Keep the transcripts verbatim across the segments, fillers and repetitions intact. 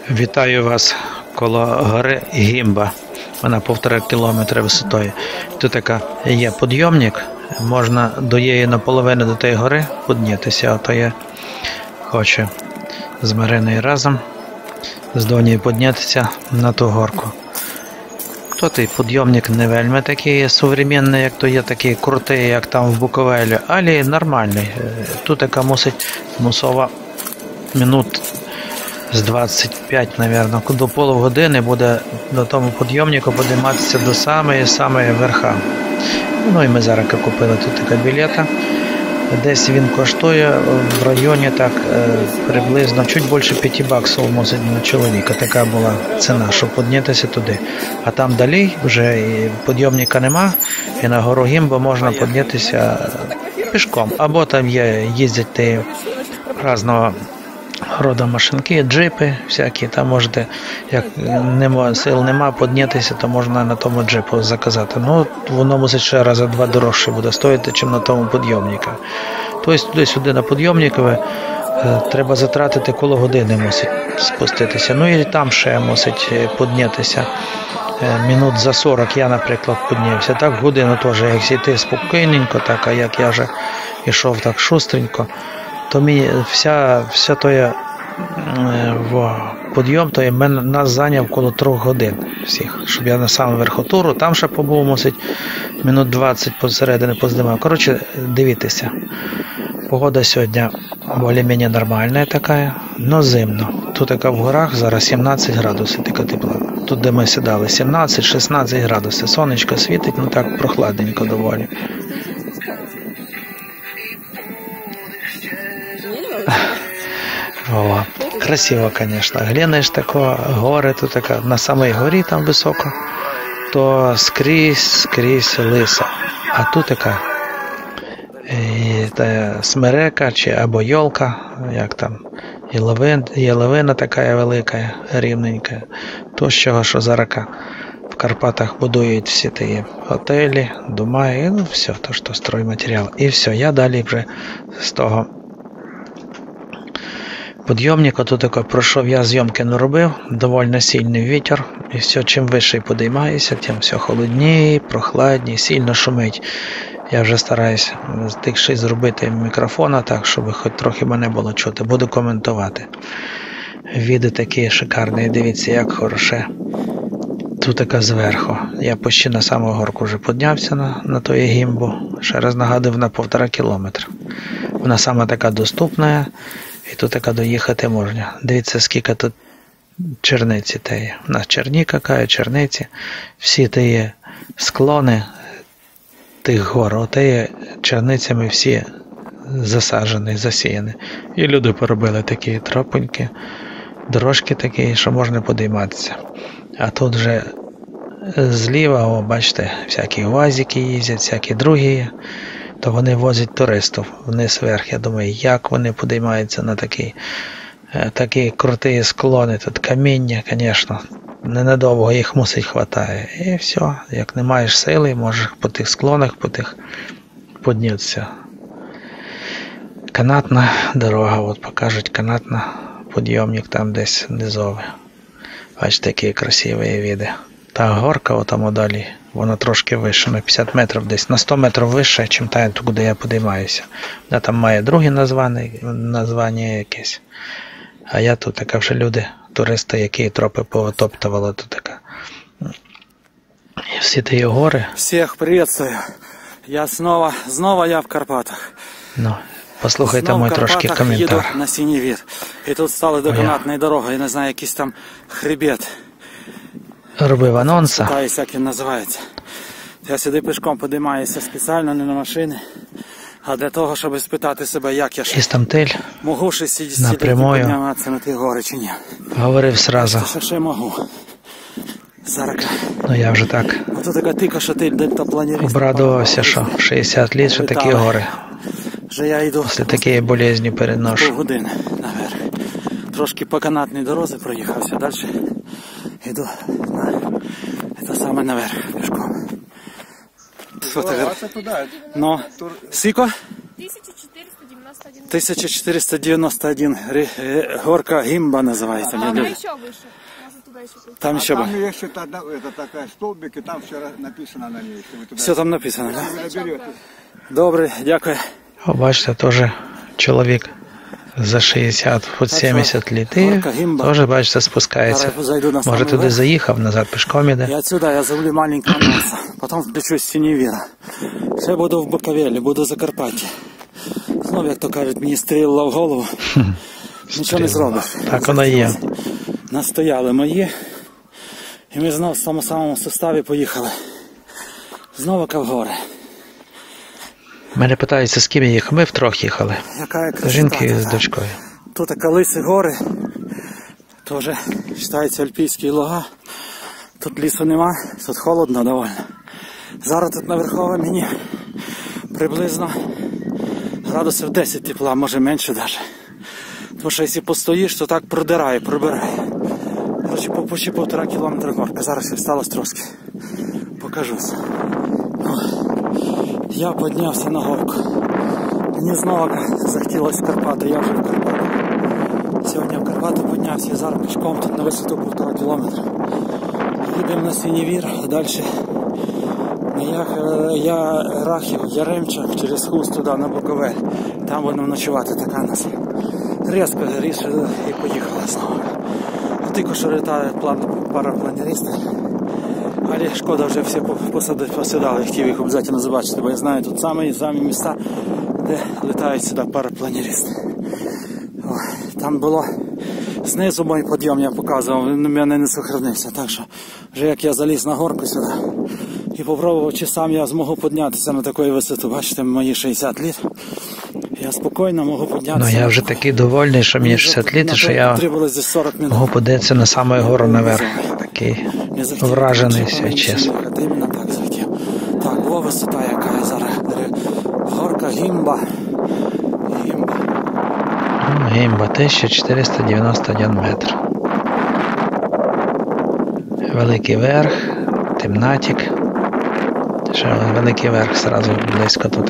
Вітаю вас коло гори Гімба. Вона півтора кілометра висотою. Тут така є підйомник, можна до її наполовину до тієї гори піднятися. Ото я хочу з Мариною разом з Донею піднятися на ту горку. Тут і підйомник не вельми такий сучасний, як то є, такий крутий, як там в Буковелі, але нормальний. Тут така мусить мусова минут з двадцять п'ять, мабуть, до половгодини буде до тому підйомнику підійматися до самої-самої верха. Ну і ми зараз купили тут така білета. Десь він коштує в районі так приблизно чуть більше п'яти баксів мусить на чоловіка. Така була ціна, щоб піднятися туди. А там далі вже і підйомника нема, і на гору Гімба можна піднятися пішком. Або там є, їздять ті різного роду машинки, джипи всякі, там можете, як нема, сил нема піднятися, то можна на тому джипу заказати. Ну, воно мусить ще рази два дорожче буде стоїти, чим на тому підйомнику. Тобто туди-сюди на підйомникове треба затратити коло години мусить спуститися. Ну і там ще мусить піднятися минут за сорок. Я, наприклад, піднявся. Так, годину теж, як зійти спокійненько, так, а як я вже йшов так шустренько, то мені вся, вся тоя в підйом, то я, мен, нас зайняв коло трьох годин всіх, щоб я на саму верхотуру, там ще побув, мусить, минут двадцять посередині поздимав. Коротше, дивіться, погода сьогодні більш-менш нормальна така, но зимно. Тут така в горах зараз сімнадцять градусів, така тепла. Тут, де ми сідали, сімнадцять-шістнадцять градусів, сонечко світить, ну так прохладненько доволі. О, красиво, конечно. Глянеш такого, гори, тут така, на самій горі там високо, то скрізь, скрізь лиса. А тут така і, та, смерека, чи або йолка, як там, яловин, яловина така велика, рівненька. То, з чого, що зараз в Карпатах будують всі ті готелі, дома, і ну, все, то, що стройматеріал. І все, я далі вже з того підйомника, тут тако пройшов, я зйомки не робив, доволі сильний вітер, і все, чим вище підіймається, тим все холодніє, прохладніше, сильно шумить. Я вже стараюся тихше зробити мікрофона так, щоб хоч трохи мене було чути. Буду коментувати. Відео такі шикарні, дивіться, як хороше. Тут така зверху. Я почти на саму горку вже піднявся на, на тої Гімбу. Ще раз нагадую, на півтора кілометра. Вона сама така доступна. І тут така доїхати можна. Дивіться, скільки тут черниці тієї. У нас черніка, кає, черниці. Всі ті склони тих гор, отеє черницями всі засаджені, засіяні. І люди поробили такі тропоньки, дорожки такі, що можна подійматися. А тут вже зліва, о, бачите, всякі УАЗики їздять, всякі другі, то вони возять туристів вниз вверх. Я думаю, як вони підіймаються на такі, такі круті склони, тут каміння, звісно, ненадовго їх мусить хватає. І все, як не маєш сили, можеш по тих склонах, по тих піднятися. Канатна дорога, от покажуть, канатна підйомник там десь низовий. Бачите, які красиві види. Та горка отам далі, вона трошки вище, на п'ятдесят метрів десь, на сто метрів вище, ніж та, куди я підіймаюся. Вона там має друге названня, названня якесь. А я тут така вже люди, туристи, які тропи повитоптували, тут така. І всі ті гори. Всіх приветствую. Я знову, знову я в Карпатах. Ну, послухайте мій трошки коментар. Їду на Синевир. І тут стали до канатної дороги, я не знаю, якийсь там хребет. Робив анонса. Питаюся, як він називається. Я сюди пішком підіймаюся спеціально, не на машини, а для того, щоб спитати себе, як я ще можу шістдесятилітньо підніматися на ті гори чи ні. Говорив сразу. Що ще можу. Зараз. Ну я вже так Ото така тика, що ти дельтапланеріст. Обрадувався, що шістдесят літ, що такі гори. Вже я йду. Після такої болезні переношу. Півгодини наверх. Трошки по канатній дорозі проїхався, далі йду на це саме наверх пішком. Фотографія туди. Ну, скільки? тисяча чотириста дев'яносто тысяча четыреста девяносто один. Горка Гимба называется. Там еще выше. Можно туда еще пойти. Там еще Там бы. есть это, это такая столбик, и там все написано на ней. Если вы туда Все там написано, да? наберете. Добре, дякую. О, бачите, теж чоловік за шістдесят, під сімдесят літ. І теж, бачите, спускається. Зараз зайду на Може самий туди верх. заїхав, назад пішком іде. І отсюда я зроблю маленького носа. Потім включусь в Синевіра. Ще буду в Буковелі, буду в Закарпатті. Знов, як то кажуть, мені стрілило в голову. Нічого не зробиш. Так воно і є. Настояли мої. І ми знов в тому самому составі поїхали. Знову в гори. Мене питаються, з ким я їхав. Ми втрьох їхали. Яка красота. Жінки з дочкою. Тут така лиси гори. Теж вважається Альпійські луга. Тут лісу нема, тут холодно доволі. Зараз тут наверху мені приблизно градусів десять тепла, може менше навіть. Тому що якщо постоїш, то так продирає, пробирає. Короче, по почти півтора кілометра горка. Зараз ще всталося трошки. Покажусь. Я піднявся на горку. Мені знову захотілося в Карпати, я вже в Карпатах. Сьогодні в Карпати піднявся, я зараз пішком тут на висоту півтора кілометра. Їдемо на Синевір, а далі я, я Рахів, Яремчак, через Хуст туди на Буковель. Там будемо ночувати, така нас. Різко рішили і поїхали знову. Тільки що літає парапланеристи. Але шкода, вже всі посідали, хотів їх обов'язково побачити, бо я знаю, тут самі, самі міста, де літають сюди парапланеристи. О, там було знизу мій підйом, я показував, він у мене не сохранився. Так що, вже як я заліз на горку сюди і попробував, чи сам я зможу піднятися на таку висоту. Бачите, мої шістдесят літ. Я спокійно можу піднятися. Ну я вже такий довольний, що мені шістдесят літ, що я можу подивитися на саму гору наверх. Такий вражений, все чесно. Іменно так захотів. Так, о, висота яка зараз. Горка Гімба. Гімба. Гімба, тисяча чотириста дев'яносто один метр. Великий верх, темнатик. Ще великий верх, сразу близько тут.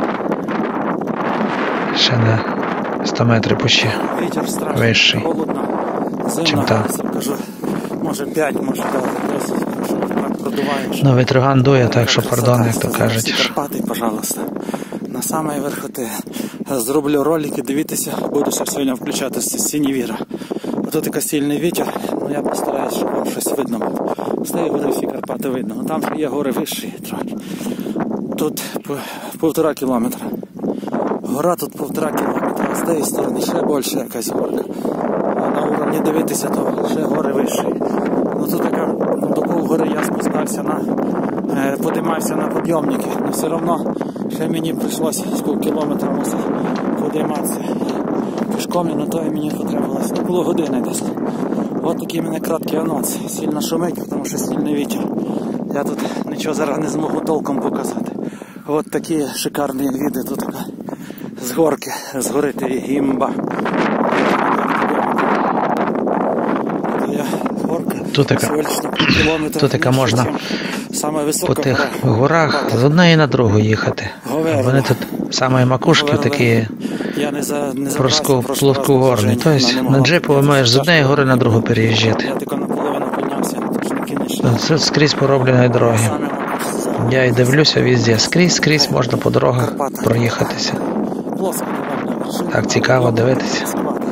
Ще на сто метрів почти вищий, чим там. Може п'ять, може десять, продуваєш. Ну, вітроган дує, так що, пардон, як то кажуть. Карпати, пожалуйста. На самій верхоти. Зроблю ролики, дивіться, буду ще сьогодні включати з Синевіра. Тут такий сильний вітер, ну я постараюсь, щоб вам щось видно було. З тієї гори всі Карпати видно, ну там є гори вищі трохи. Тут півтора кілометра. Гора тут півтора кілометра, а з тієї сторони ще більше якась горка. А на уровні дивитися, то ще гори вищі. Ну тут така, до півгори я спускався на, е, подимався на підйомники, але все одно ще мені прийшлося з пів кілометра мусив подиматися. Пішком і на то мені потребувалося около години десь. Ось такий в мене краткий анонс. Сильно шумить, тому що сильний вітер. Я тут нічого зараз не зможу толком показати. Ось такі шикарні віди тут така. З горки, з гори Гімба. Тут така, тут така можна по тих горах з одної на другу їхати. Вони тут самої макушки такі плоскогорні. Тобто на джипу ви маєш з однієї гори на другу переїжджати. Тут скрізь пороблені дороги. Я і дивлюся везде. Скрізь, скрізь можна по дорогах проїхатися. Так цікаво дивитися.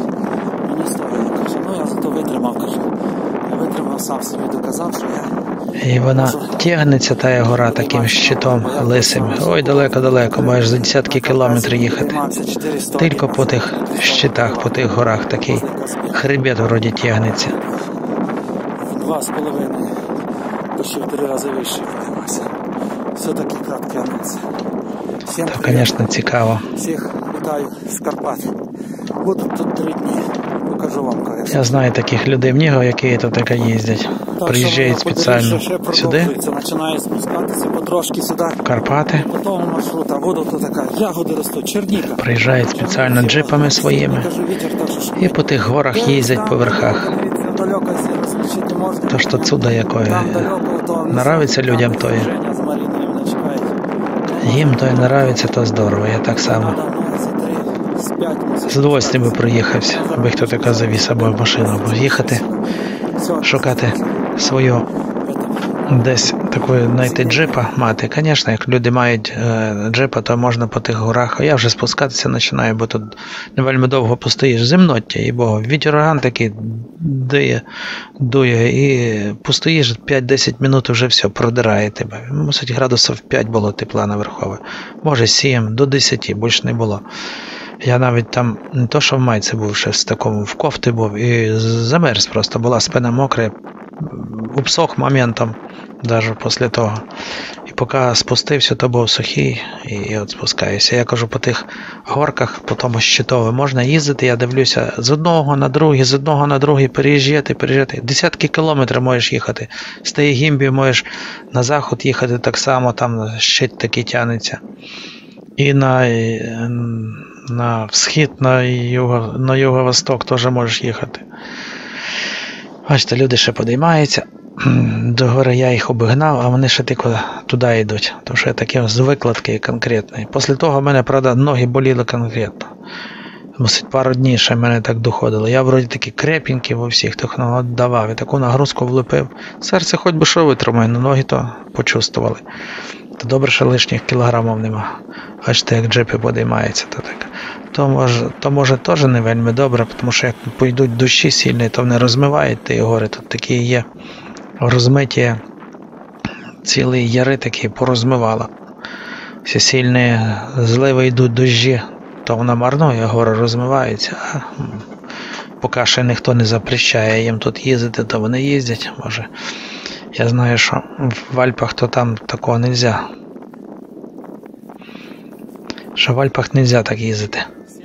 Ну я зато витримав, кажу. Я витримав, сам собі доказав, що я... І вона тягнеться, та гора, таким щитом лисим. Ой, далеко-далеко, маєш за десятки кілометрів їхати. Тільки по тих щитах, по тих горах такий хребет вроді тягнеться. Два з половиною, почти в три рази вище подивився. Все таки краткий анонс. То, звісно, цікаво. Всіх вітаю з Карпат. Буду тут три дні. Покажу вам, конечно. Я знаю таких людей в Ніго, які тут таке їздять. Приїжджають спеціально сюди. Починає спускатися потрошки сюди. В Карпати. По тому маршруту. Воду тут така, ягоди ростуть, черніка. Приїжджають спеціально джипами своїми. І по тих горах їздять по верхах. То що чудо якое. Нравиться людям тое. Їм то і нравиться, то здорово. Я так само. п'ять. З удовольствием би проїхався, аби хто така завіз або в машину, або їхати, шукати свою десь такої знайти джипа мати. Звісно, як люди мають е, джипа, то можна по тих горах. А я вже спускатися починаю, бо тут не вельми довго постоїш. Земноття, і бо вітер ураган такий дує, дує, і постоїш п'ять-десять минут, вже все, продирає тебе. Мусить градусів п'ять було тепла наверхове. Може сім, до десяти, більше не було. Я навіть там, не то що в майці був, ще з такому, в кофти був, і замерз просто, була спина мокра, обсох моментом, навіть після того. І поки спустився, то був сухий, і от спускаюся. Я кажу, по тих горках, по тому щитове, можна їздити, я дивлюся, з одного на другий, з одного на другий, переїжджати, переїжджати. Десятки кілометрів можеш їхати. З тієї гімбі можеш на захід їхати так само, там щит такий тянеться. І на, на схід, на, юго, на юго-восток теж можеш їхати. Бачите, люди ще подіймаються. До гори я їх обігнав, а вони ще тільки туди йдуть. Тому що я такі з викладки конкретної. Після того в мене, правда, ноги боліли конкретно. Мусить, пару днів ще мене так доходило. Я вроді такий крепенький во всіх, так давав. І таку нагрузку влепив. Серце хоч би що витримає, але ноги то почувствували. То добре, що лишніх кілограмів нема. Бачите, як джипи подіймаються, то так. То може, то може теж не вельми добре, тому що як пойдуть дощі сильні, то вони розмивають ті гори. Тут такі є розмиті, цілі яри такі порозмивала. Всі сильні зливи йдуть дощі, то вона марнує, гори розмиваються. А поки ще ніхто не запрещає їм тут їздити, то вони їздять, може. Я знаю, що в Альпах то там такого не можна. Що в Альпах не можна так їздити.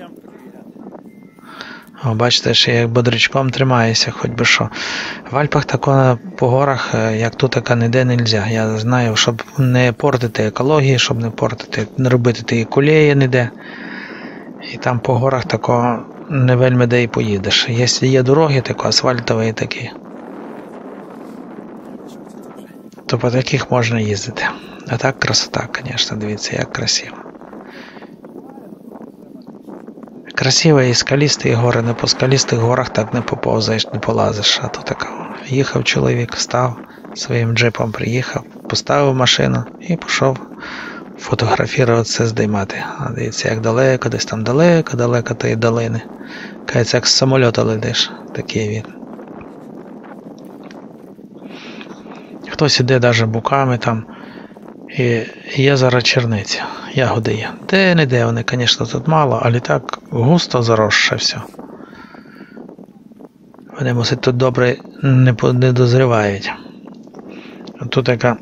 О, бачите, ще як бодрячком тримаюся, хоч би що. В Альпах такого по горах, як тут, така ніде не можна. Я знаю, щоб не портити екологію, щоб не портити, не робити тієї колії ніде. І там по горах такого не вельми де і поїдеш. Якщо є дороги, такі асфальтові такі, то по таких можна їздити. А так красота, звісно, дивіться, як красиво. Красиво і скалісті гори, не по скалістих горах так не поповзаєш, не полазиш. А то так їхав чоловік, став своїм джипом, приїхав, поставив машину і пішов фотографувати, це здіймати. А дивіться, як далеко, десь там далеко, далеко тієї долини. Кажеться, як з самольота летиш, такий він. Хтось іде навіть боками там, і є зараз черниці, ягоди є. Де-не-де вони, звісно, тут мало, але так густо заросше все. Вони, мусить, тут добре не, не дозрівають. Тут така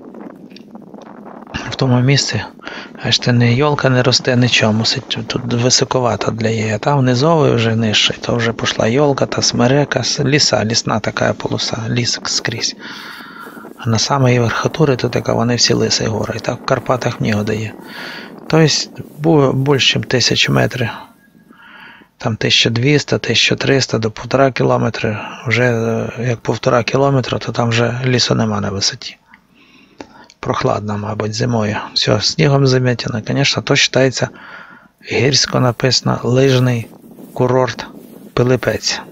в тому місці, аж це не йолка не росте, нічого, мусить, тут високовато для її. А там внизу вже нижче, то вже пішла йолка, та смерека, ліса, лісна така полоса, ліс скрізь. А на самій верхотурі то така, вони всі лиси гори. І так в Карпатах негода є. Тобто, більше, ніж тисячу метрів. Там тисяча двісті, тисяча триста до півтора кілометри. Вже як півтора кілометра, то там вже лісу нема на висоті. Прохладно, мабуть, зимою. Все, снігом замітено. Звісно, то вважається гірсько написано лижний курорт Пилипець.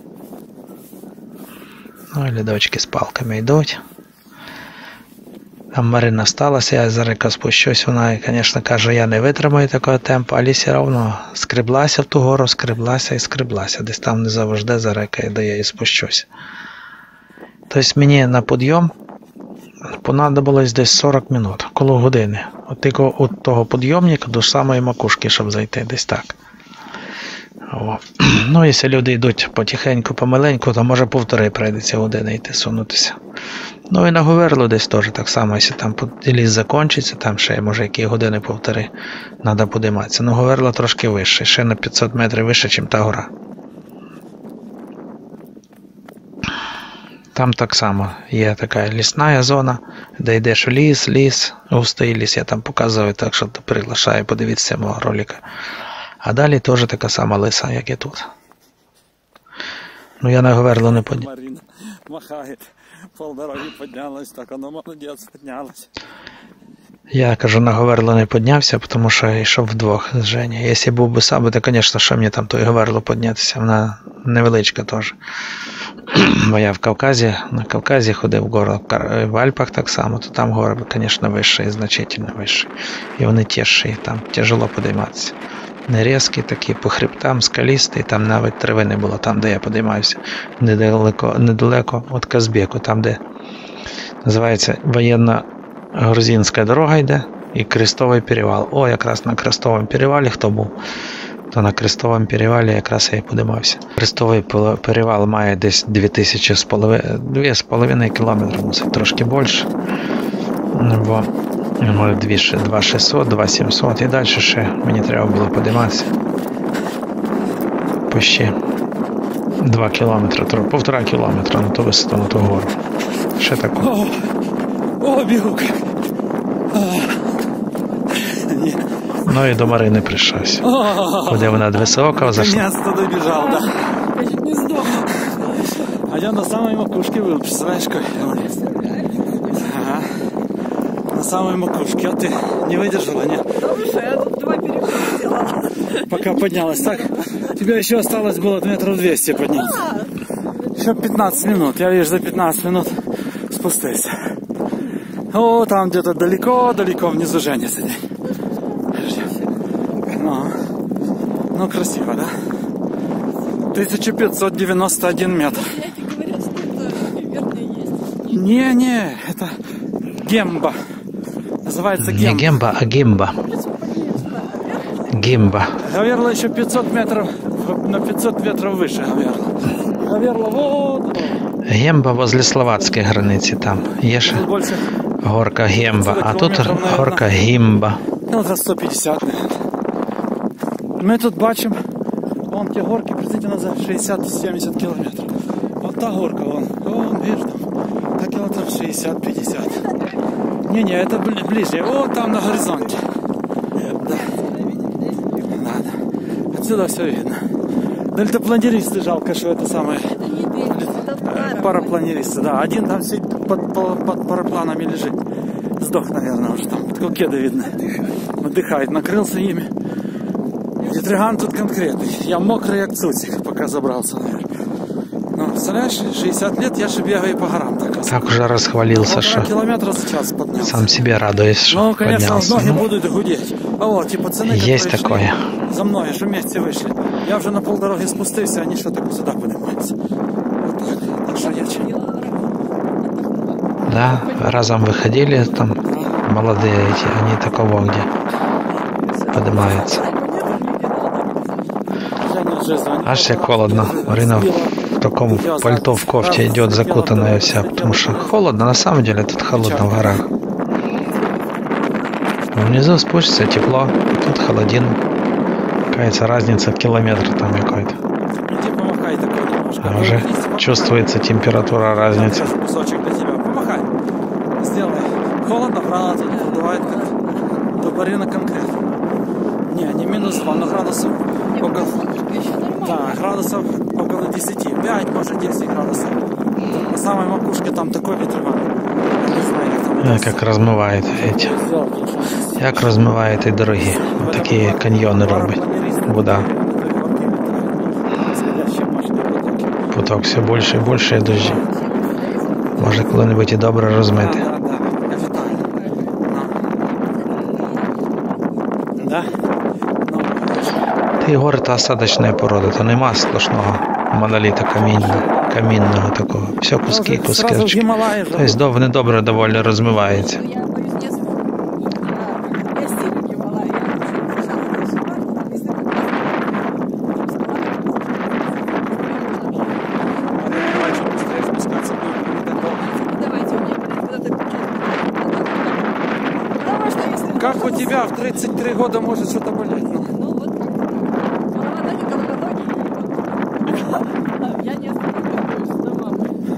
Ну, і лідочки з палками йдуть. Там Марина сталася, я зараз спущусь, вона, звісно, каже, я не витримаю такого темпу, але все одно скреблася в ту гору, скреблася і скреблася. Десь там не завжди зарекає, де я і спущусь. Тобто мені на підйом понадобилось десь сорок минут, коло години. От тільки від того підйомника до самої макушки, щоб зайти, десь так. О. Ну, якщо люди йдуть потихеньку, помаленьку, то може півтори прийдеться години йти, сунутися. Ну і на Говерлу десь теж так само, якщо там ліс закінчиться, там ще може які години півтори треба подиматися. Ну Говерла трошки вище, ще на п'ятсот метрів вище, ніж та гора. Там так само є така лісна зона, де йдеш в ліс, ліс, густий ліс, я там показую, так що приглашаю, подивіться мого ролика. А далі теж така сама лиса, як і тут. Ну я на Говерлу не поднял. Марина махает, полдороги поднялась, так она молодец, поднялась. Я, кажу, на Говерло не піднявся, тому що я йшов вдвох з Женєю. Якщо був би сам, то, звісно, що мені там той Говерло піднятися, вона невеличка теж. Бо я в Кавказі, на Кавказі ходив в гору, в Альпах так само, то там гори, звісно, вищі, значительно вищі. І вони тяжчі, там тяжело підійматися. Не різкі такі, по хребтам, скалісті, там навіть трави не було, там, де я підіймався. Недалеко, недалеко від Казбеку, там, де називається воєнно-грузинська дорога йде і Крестовий перевал. О, якраз на Крестовому перевалі хто був, то на Крестовому перевалі якраз я і підіймався. Крестовий перевал має десь дві тисячі з половиною, дві з половиною кілометри, мусить трошки більше. Бо може два тисячі шістсот, два тисячі сімсот і далі ще мені треба було підійматися. Почти два кілометри, півтора кілометра на ту висоту, на ту гору. Ще таку. О, о, бігук. Ну і до Марини прийшовся. Куди вона високо зайшла. Наконец-то добежал, да. Не сдох. А я на самой макушке был, представляешь, как? Ага. На самой макушке. А ты не выдержала, нет? Слушай, я тут два перехода сделала. Пока поднялась. Так, тебе еще осталось было метров двести подняться. Еще пятнадцать минут. Я, видишь, за пятнадцать минут спустился. О, там где-то далеко-далеко внизу Женя сидит. Ну, ну, красиво, да? тысяча пятьсот девяносто один метр. Эти говорят, что это верхнее есть. Не-не, это Гемба. Называется Не Гемба. Гемба, а Гімба. Гімба. Говерло еще пятьсот метров, на пятьсот метров выше Говерло. Говерло вот. Гемба возле словацької границі там. Є ще Тут больше, горка Гемба, а тут кілометрів, горка Гімба. ну, за сто пятьдесят, наверное. Ми тут бачимо, вон ті горки, приблизительно за шестьдесят-семьдесят километров. Вот та горка, вон, вон, видишь, там, так километров шестьдесят-пятьдесят. Не-не, это бли- ближе, вот там на горизонте. Да. Да, да. Отсюда все видно. Дельтапланеристы, жалко, что это самое. э, Парапланеристы, да. Один там сидит под, под, под парапланами лежит. Сдох, наверное, уже там. Только кеды видно. Отдыхает, накрылся ими. Ветриган тут конкретный. Я мокрый, как цуцик, пока забрался наверх. Ну, представляешь, шестьдесят лет я же бегаю по горам. Так, Так уже розхвалився, що километра за час поднялся. сам себе радуєш, що Ну, конечно, піднявся. ноги Ну, будут гудеть. А вот, те пацаны, Есть которые такое. шли за мной, аж вместе вышли. Я уже на полдороги спустился, они что так сюда поднимаются. Вот так. Так что я че? да, разом виходили, там молодые эти, они такого где поднимаются. Женя уже звонит. Аж як холодно. Марина в таком пальто, в кофте идет закутанная вся, потому что холодно, на самом деле тут холодно в горах. Внизу спустится тепло, тут холодин. Какая-то разница километр там какой-то. Иди помахай такой немножко. А уже чувствуется температура разницы. Сейчас кусочек для тебя. Помахай. Сделай. Холодно, правда, тут продувает как до Барина конкретно. Не, не минус два, но градусов около... Да, градусов около десяти. пять, может десять градусов. На самой макушке там такой ветроган. Не знаю, как там. А, как размывает эти. Як розмиває ті дороги. Такі каньйони робить. Вода. Поток все більше і більше дощі. Може коли-небудь і добре розмити. Да? Ті гори то осадочна порода, то нема сплошного моноліта камінного, камінного такого. Все куски, куски. Тобто дов- вони добре доволі розмиваються. Я боюсь, не я сильно Гималай. Давайте мне куда-то потому что если... Как у тебя в тридцать три года может что-то болеть? Ну? Ну вот как голова ноги, голова ноги. Я не останавливаюсь сама.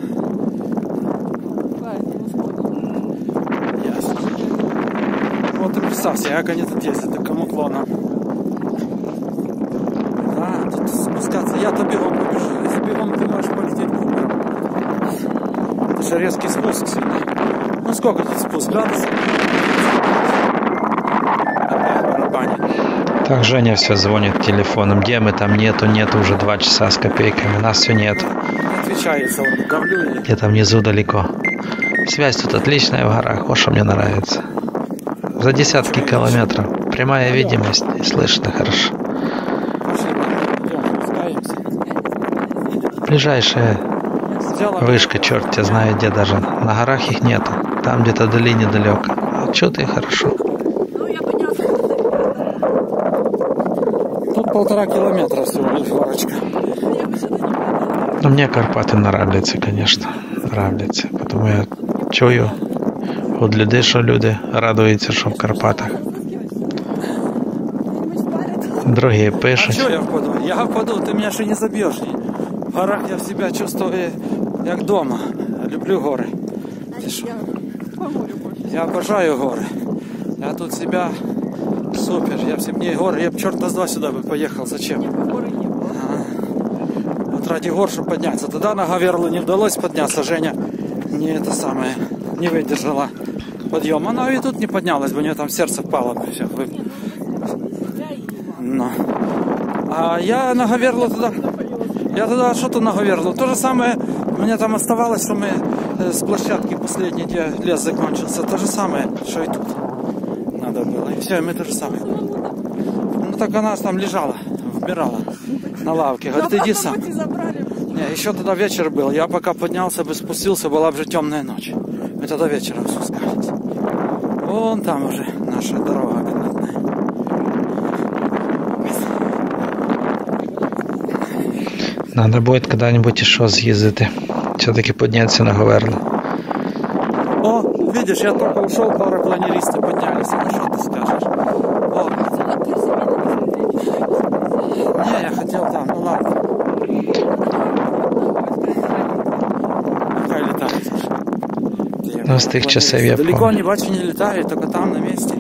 Бывает, ну, Ясно. Вот и представься, как они тут ездят, такому клону. Да, тут спускаться. Я-то бегом побежу. Если бегом ты можешь полететь кубарем. Это же резкий спуск сильный. Ну сколько тут спуск? Градусов? барабане. Так, Женя все звонит телефоном. Где мы там? Нету, нету уже два часа с копейками. Нас все нет. Не отвечается, он давлю и... Где-то внизу далеко. Связь тут отличная в горах. Вот что мне нравится. За десятки километров. Прямая видимость и слышно хорошо. Ближайшая вышка, черт тебя знает где даже. На горах их нету. Там где-то вдали недалеко. А что ты хорошо. Тут полтора километра всего лишь горочка. Но мне Карпаты нравятся, конечно. Нравляться. Потому я чую от людей, що люди радуються, що в Карпатах. Другі А пишуть. что я впаду? Я впаду, ты меня же не забьешь. В горах я себя чувствую как дома. Люблю горы. Ты шо? Я обожаю горы. Я тут себя супер. Я все мне горы. Я б черта с два сюда бы поехал. Зачем? А, вот ради гор, чтобы подняться. Тогда на Говерлу не удалось подняться. Женя не это самое, не выдержала подъем. Она и тут не поднялась бы, у нее там сердце впало бы. Все, вы... Но. А я на Говерлу туда... Я туда что-то на Говерлу. То же самое, мне там оставалось, что мы с площадки последней, где лес закончился. То же самое, что и тут надо было. И все, и мы то же самое. Ну так она там лежала, вмирала на лавке. Говорит, иди сам. Не, еще тогда вечер был. Я пока поднялся бы, спустился, была уже темная ночь. Мы тогда вечером спускались. Вон там уже наша дорога канатная. Надо будет когда-нибудь еще съездить. Все-таки подняться на Говерлу. О, видишь, я только ушел, парапланеристы поднялись. Ну что ты скажешь? О. Не, я хотел там, ну ладно. Хай летает уже. Ну, с тих часів я Далеко помню. не бачу, не летает, только там на месте.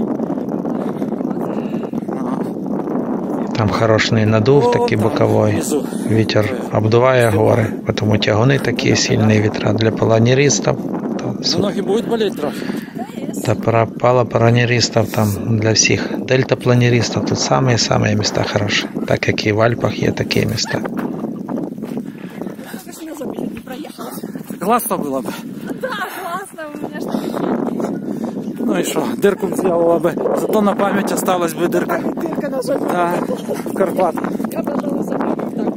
Там хороший надув, О, такий там, боковий. внизу. Вітер обдуває гори, тому тягуни такі сильні вітра для планеристів. Ну, ноги будут болеть трохи. Та пара планеристів там для всіх. Дельтапланеристів тут самі-самі міста хороші. Так як і в Альпах є такі міста. Классно было бы. Да, классно, у меня что Ну и что, дырку сделала бы. Зато на память осталась бы дырка. дырка на жопе. Да, в Карпатах. Я, пожалуй, заберу так.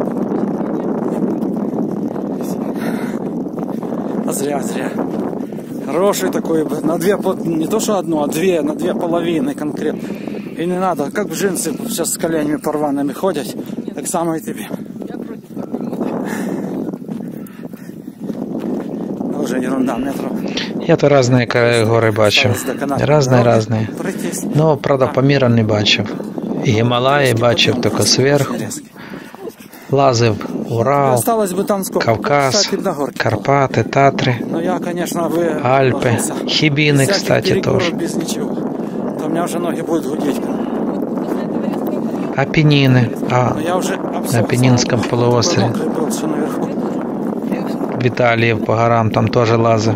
А зря, зря. Хороший такой бы. На две, по- не то что одну, а две, на две половины конкретно. И не надо, как в джинсы сейчас с коленями порванными ходят, так само и тебе. Я против. Уже ерунда, метров. Я то різні ка- гори бачив. Різні, різні. Пройтись. Ну, правда, Паміра не бачив. Гімалаї бачив тільки зверху. Лазив Урал, Осталось бы там сколько? Кавказ, Кстати, на горке. Карпати, Татри, Но я, конечно, вы... Альпи, Хібіни, Всяких кстати, перекуров теж. без ничего. То у меня уже ноги будут гудеть. Апенніни, а Но я уже обсох, На Апеннинском слава богу. полуострове. Такой мокрый был, все наверху. в Італії по горам там теж лазив.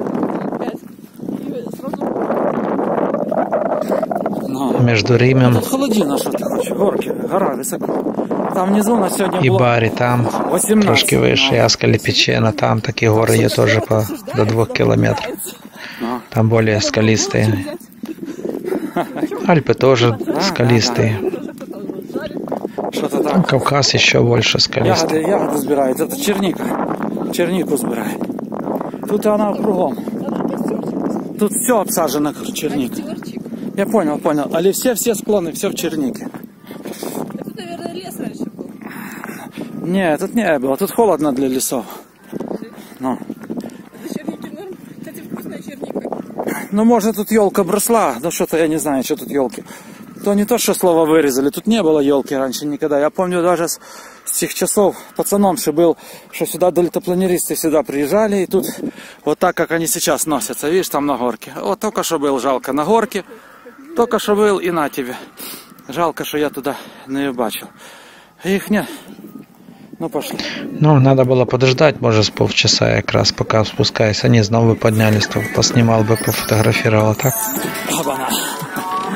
Но. Між Римом Тут холодина, что ты хочешь. Горки, гора высоко. Там внизу на сегодня і было Барі, там восемнадцать. трошки вище, но- Аскалі Пічена, там такі гори є теж по, до двох кілометрів. но. Там більш скалисті. Альпи теж скалисті. Что-то Ну, там. Кавказ ще більше скалистий. Ягоды, ягоды сбирает. Это черника. Чернику сбирает. Тут она кругом. Тут все обсажено черникой. Я понял, понял. Але все-все склоны, все в чернике. Это, наверное, лес раньше был. Не, тут не было. Тут холодно для лесов. Ну, Это черники норм. Кстати, вкусная черника. ну может тут елка бросла. Да что-то я не знаю, что тут елки. То не то, что слово вырезали. Тут не было елки раньше никогда. Я помню даже с, с тех часов пацаном, что был, что сюда дельтапланеристы сюда приезжали. И тут вот так, как они сейчас носятся. Видишь, там на горке. Вот только что был, жалко, на горке. Только что был и на тебе. Жалко, что я туда не бачил. Их нет. Ну, пошли. Ну, треба було подождати, може, з півчаса якраз, поки спускаюся. Вони знову піднялись, то поснімав би, пофотографував, так? Оба-на.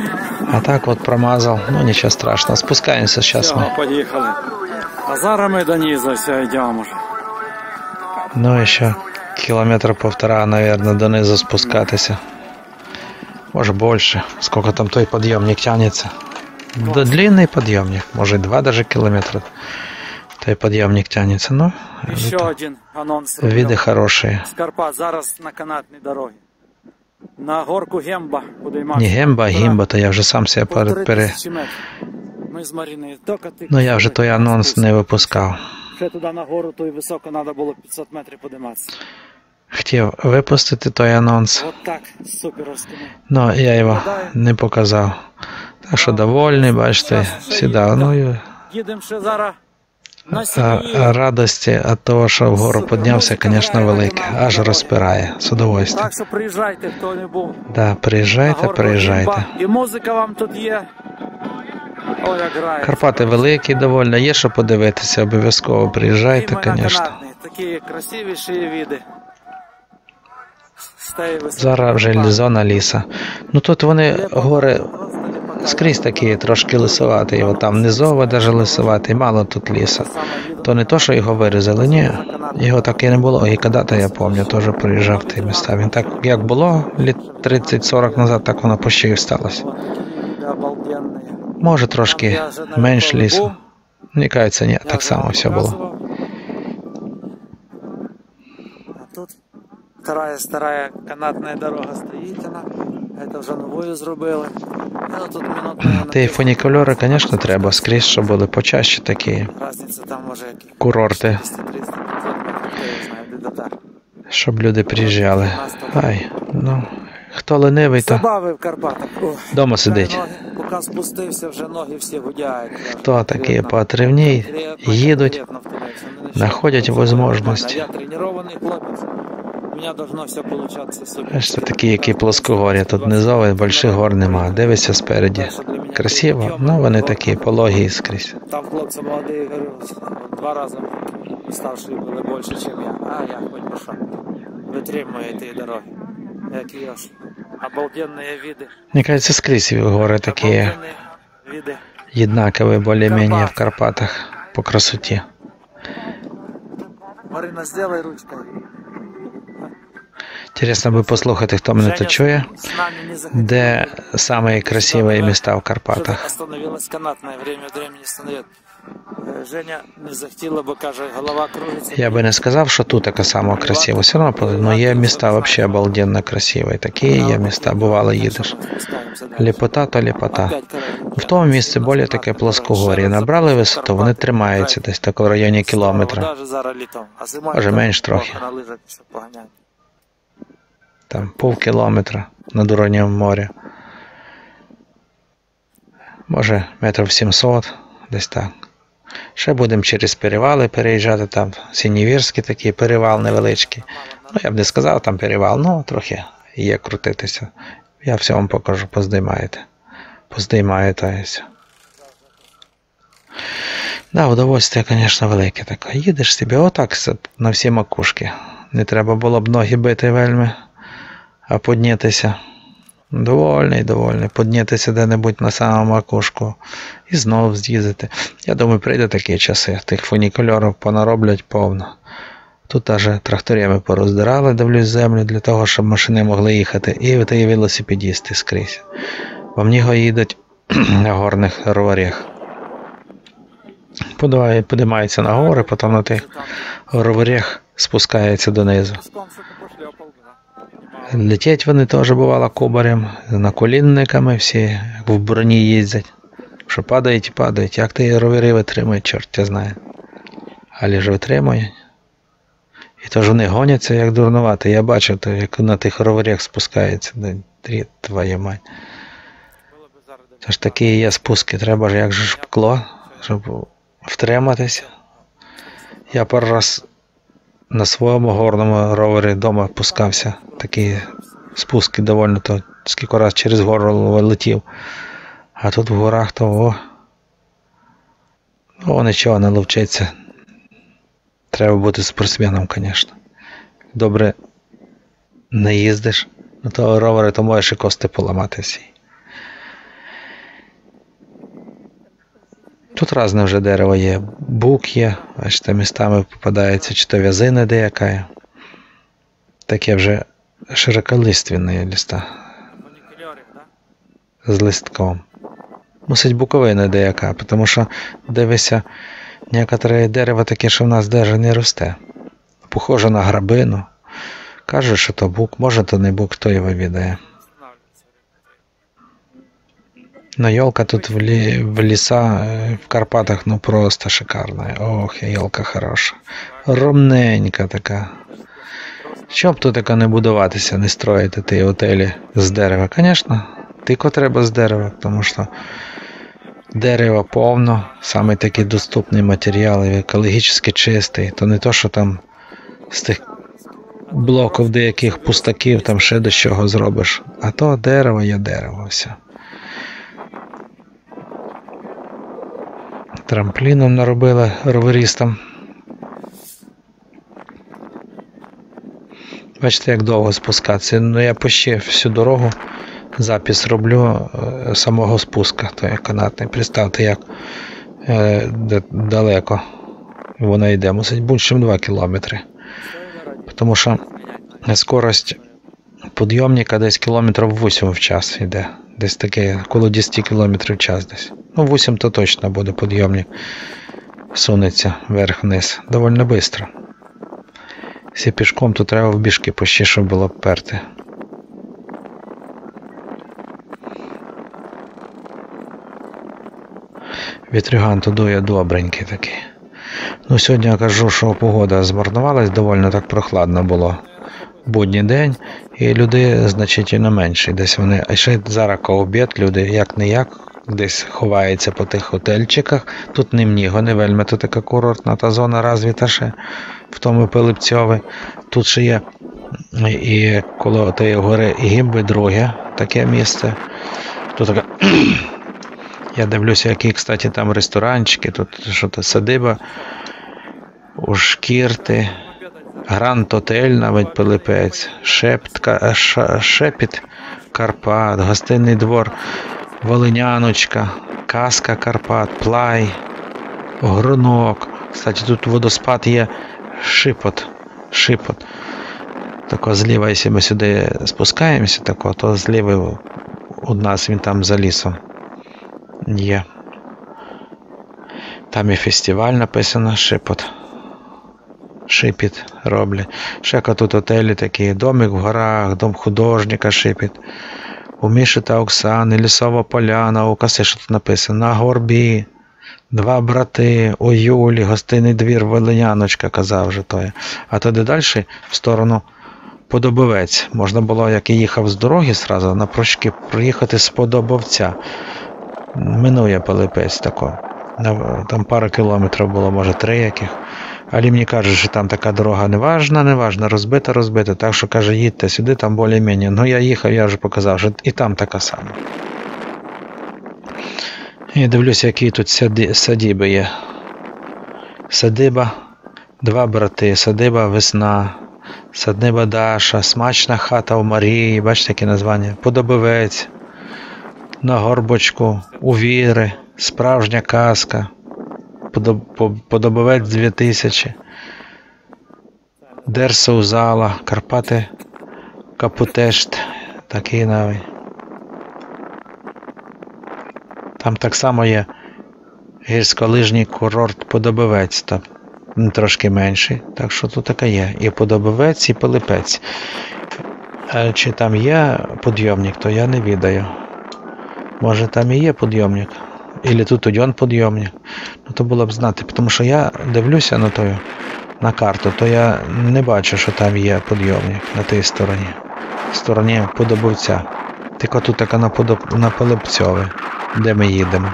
А так от промазав, ну нічого страшного. Спускаємося зараз ми. Все, поїхали. А зараз ми до низу все йдемо вже. Ну і ще кілометр півтора, мабуть, донизу спускатися. Може більше. Скільки там той підйомник тягнеться. Да, длинний підйомник, може два даже кілометри. Той підйомник тягнеться, ну. Ще это, один анонс. види хороші. З Карпат, зараз на канатній дорогі. На горку Гемба буде Не Гемба, а Гімба, то я вже сам себе пере... пере... Ми з Мариною тільки ти. Ну я вже той анонс не випускав. Ще туди на гору, то й високо треба було п'ятсот метрів підійматися. Хотів випустити той анонс, От так, суперовськими. но я його не показав. Так що довольний, бачите, всегда. Ну, і Їдемо ще зараз на а, Сінівір. а радості від того, що вгору піднявся, звісно, велике. Аж розпирає, з удовольствием. Так що приїжджайте, хто не був. Да, приїжджайте, На горку приїжджайте. Гемба. І музика вам тут є. О, як грає. Карпати великі доволі, є що подивитися, обов'язково приїжджайте, Іменно звісно. канатні, такі красивіші види. Стає високо. Зараз вже зона ліса. Ну тут вони гори скрізь такі трошки лисоваті, його там низово даже лисоваті, мало тут лісу. То не то, що його вирізали, ні. Його так і не було. І коли-то, я пам'ятаю, теж приїжджав в ті міста. Він так, як було літ тридцять-сорок назад, так воно почти і сталося. Може трошки менш лісу. Мені кажеться, ні, так само все було. А тут вторая старая канатная дорога стоїть, вона. Это вже новою зробили. Ну, тут минут, наверное, Ті фунікульори, звісно, треба скрізь, щоб були почаще такі разниця там може які курорти, двісті триста п'ятсот метрів, я знаю, де дотар. щоб люди приїжджали. Ай, ну, хто ленивий, то Забави в Карпатах. Ох, вдома сидить. ноги, поки спустився, вже ноги всі гудяють. Хто такі поотривні, їдуть, знаходять можливість. Я тренований хлопець. У мене должно все получатися супер. Бачите, такі, які плоскогор'я, тут низові, больших гор нема. Дивишся спереді. Красиво, ну вони такі пологі скрізь. Там хлопці молоді, говорю, два рази старші були більше, ніж я. А я хоч би що. Витримує ті дороги. Які ж обалденні види. Мені кажеться, скрізь гори такі Обалденні види. однакові, більш-менш в Карпатах по красоті. Марина, сделай ручкою. Інтересно би послухати, хто мене тут чує, С нами не захотела. де самі красиві міста в Что-то Карпатах. остановилась канатная, время от времени становится. Э, Женя не захотела, бо каже, голова кружится. Я би не сказав, що тут така сама красива. Все одно, але є міста взагалі обалденно красиві. Такі є міста, бувало їдеш. Ліпота то ліпота. В тому місці більше таке плоскогор'я. Набрали висоту, вони тримаються десь так в районі кілометра. Даже зараз літом. А зимою Може, там менш трохи. на лижах все поганяють. Там пів кілометра над уровнем моря. Може, метрів сімсот, десь так. Ще будемо через перевали переїжджати, там Синівірський такий перевал невеличкий. Ну, я б не сказав, там перевал, ну, трохи є крутитися. Я все вам покажу, поздіймаєте. Поздіймаю, то є. Да, удовольствие, звісно, велике таке. Їдеш собі отак на всі макушки. Не треба було б ноги бити вельми, а піднятися. Довольний, довольний. Піднятися де-небудь на саму макушку і знову з'їздити. Я думаю, прийде такі часи. Тих фунікульорів понароблять повно. Тут аж тракторами пороздирали, дивлюсь, землю для того, щоб машини могли їхати. І ті велосипедісти скрізь. Бо мені їдуть на горних роварях. Подимаються на гори, потім на тих роварях спускаються донизу. Летять вони теж бувало кубарем, наколінниками всі, як в броні їздять. Що падають і падають. Як ті ровери витримують, чорт я знає. Але ж витримують. І тож вони гоняться, як дурнувати. Я бачив, то, як на тих роверях спускаються. Дріт, твоя мать. Це ж такі є спуски. Треба ж як же шкло, щоб втриматися. Я пару раз на своєму горному ровері вдома пускався. Такі спуски доволі, то скільки раз через гору летів. А тут в горах то о, о нічого не ловчиться. Треба бути спортсменом, звісно. Добре не їздиш на того ровера, то можеш і кости поламати всі. Тут різне вже дерево є. Бук є, бачите, містами попадається, чи то в'язина деяка. Таке вже широколиственне листа. З листком. Мусить буковина деяка, тому що, дивися, некоторе дерево таке, що в нас навіть не росте. Похоже на грабину. Каже, що то бук, може то не бук, хто його відає. Но елка тут в, лі... в ліса, в Карпатах, ну просто шикарна. Ох, елка хороша. Ровненька така. Щоб тут така не будуватися, не строїти ті готелі з дерева? Звісно, тільки треба з дерева, тому що дерева повно, саме такий доступний матеріал, екологічно чистий. То не то, що там з тих блоків деяких пустаків там ще до чого зробиш. А то дерево є дерево, все. Трампліном наробили роверістам. Бачите, як довго спускатися. Ну, я почти всю дорогу запис роблю е, самого спуска, то є канатний. Представте, як е, далеко вона йде. Мусить більше, ніж два кілометри. Тому що скорость підйомника десь кілометрів вісім в час йде. Десь таке, коло десять кілометрів в час десь. Ну, вісім то точно буде підйомник. Сунеться вверх-вниз. Довольно швидко. Якщо пішком, то треба в біжки почти, щоб було перти. Вітрюган то дує добренький такий. Ну, сьогодні я кажу, що погода змарнувалась, доволі так прохладно було. Будній день, і люди значительно менші. Десь вони, а ще зараз обід, люди як-не-як, десь ховаються по тих готельчиках. Тут не Мніго, не вельми, тут така курортна та зона розвита ще, в тому Пилипцьові. Тут ще є і коло тієї гори Гімби друге таке місце. Тут така, я дивлюся, які, кстати, там ресторанчики, тут що-то садиба, у Шкірти, Гранд Отель, навіть Пилипець, Шептка, ш, Шепіт Карпат, Гостинний двор Волиняночка, Казка Карпат, Плай, Гронок. Кстати, тут водоспад є Шипот. Шипот. Тако зліва, якщо ми сюди спускаємося, тако, то зліва у нас він там за лісом є. Там і фестиваль написано Шипот. Шипіт роблять. Ще тут отелі такі, домик в горах, дом художника Шипіт. У Міші та Оксани, Лісова поляна, у Каси, що тут написано, на Горбі, два брати, у Юлі, Гостинний двір, Волиняночка, казав вже той. А тоді далі в сторону Подобовець. Можна було, як і їхав з дороги зразу, на прощки проїхати з Подобовця. Минує Пилипець тако. Там пару кілометрів було, може три яких. Але мені кажуть, що там така дорога не важна, не важна, розбита, розбита. Так що, каже, їдьте сюди, там більш-менш. Ну, я їхав, я вже показав, що і там така сама. І дивлюся, які тут сади, садиби є. Садиба, два брати, садиба Весна, садиба Даша, Смачна хата у Марії, бачите, які названня? Подобовець, на Горбочку, у Віри, Справжня казка. Подобовець дві тисячі, Дерсаузала, Карпати, Капутешт, такий навіть. Там так само є гірськолижній курорт Подобовець, там трошки менший, так що тут таке є. І Подобовець, і Пилипець. А чи там є підйомник, то я не відаю. Може там і є підйомник. Ілі тут один підйомник. Ну, то було б знати, тому що я дивлюся на тою, на карту, то я не бачу, що там є підйомник на тій стороні. В стороні Подобовця. Тільки тут така на, Подоб... на Пилипцьові, де ми їдемо.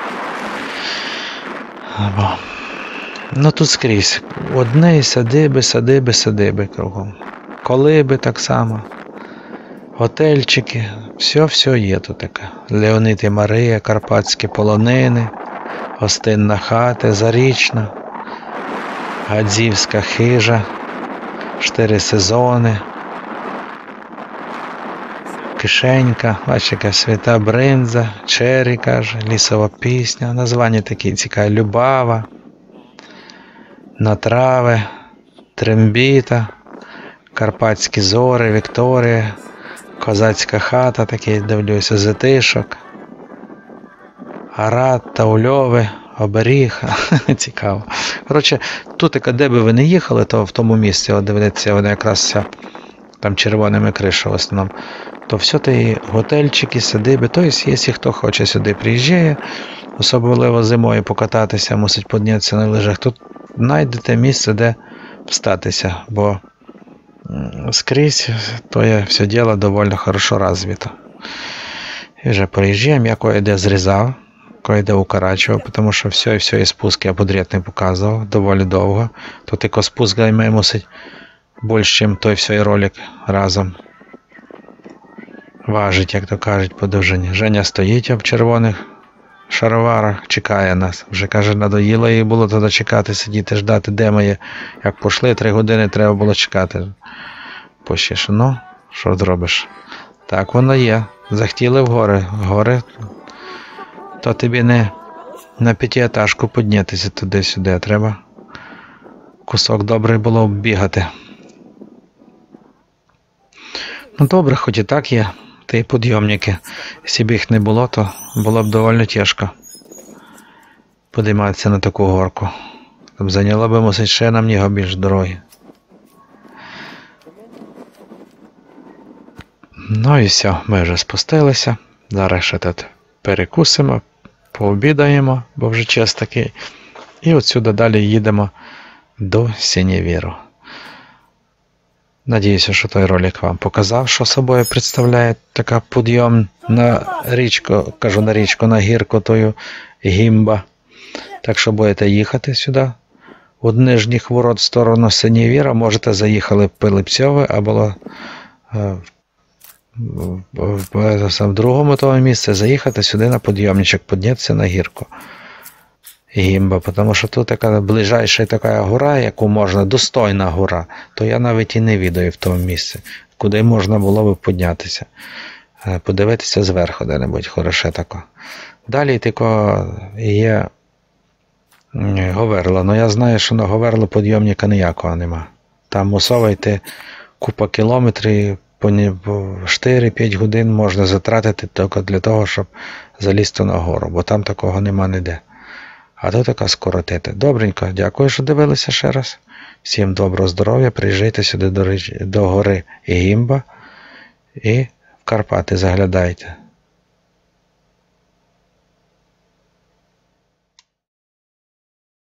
Або... Ну тут скрізь. Одне садиби, садиби, садиби кругом. Колиби так само. Готельчики, все-все є тут таке. Леонід і Марія, Карпатські полонини, Гостинна хата, Зарічна, Гадзівська хижа, Чотири сезони, кишенька, бачите, яка свята бринза, чері, каже, лісова пісня, названня такі цікаві, Любава, На трави, Трембіта, Карпатські зори, Вікторія, Козацька хата, такий, дивлюся, Затишок, Арат, Таульове, Оберіг, цікаво. Коротше, тут, де би ви не їхали, то в тому місці, от дивіться, вона якраз вся там червоними кришами в основному, то все те готельчики, садиби, тобто, якщо хто хоче сюди приїжджає, особливо зимою покататися, мусить піднятися на лижах, тут знайдете місце, де встатися, бо скрізь то є все діло доволі хорошо розвито. І вже приїжджаємо, я кое-де зрізав, кое-де укорачував, тому що все і все і спуски я подряд не показував, доволі довго. Тут тільки спуск має мусить більше, ніж той всій ролик разом. Важить, як то кажуть, по довжині. Женя стоїть в червоних шароварах, чекає нас. Вже, каже, надоїло їй було туди чекати, сидіти, ждати, де ми є. Як пішли, три години треба було чекати. Пощеш, ну, що зробиш? Так воно є. Захотіли в гори. Гори, то тобі не на п'ятиетажку піднятися туди-сюди, а треба кусок добрий було бігати. Ну добре, хоч і так є. Та й підйомники. Якщо б їх не було, то було б доволі тяжко підійматися на таку горку. Там зайняло б, мусить, ще намного більш дороги. Ну і все, ми вже спустилися. Зараз ще тут перекусимо, пообідаємо, бо вже час такий. І отсюди далі їдемо до Синєвіру. Надіюся, що той ролик вам показав, що собою представляє така підйом на річку, кажу на річку, на гірку тою Гімба. Так що будете їхати сюди, від нижніх ворот в сторону Синєвіра, можете заїхали в Пилипцьове, або в, в, в, в другому тому місці заїхати сюди на підйомничок, піднятися на гірку Гімба, тому що тут така ближайша така гора, яку можна, достойна гора, то я навіть і не відаю в тому місці, куди можна було би піднятися, подивитися зверху де-небудь, хороше тако. Далі тільки є Говерло, але я знаю, що на Говерло підйомника ніякого нема. Там мусово йти купа кілометрів, по чотири-п'ять годин можна затратити тільки для того, щоб залізти на гору, бо там такого нема ніде. А то така скоротити. Добренько, дякую, що дивилися ще раз. Всім доброго здоров'я, приїжджайте сюди до, до гори Гімба і в Карпати заглядайте.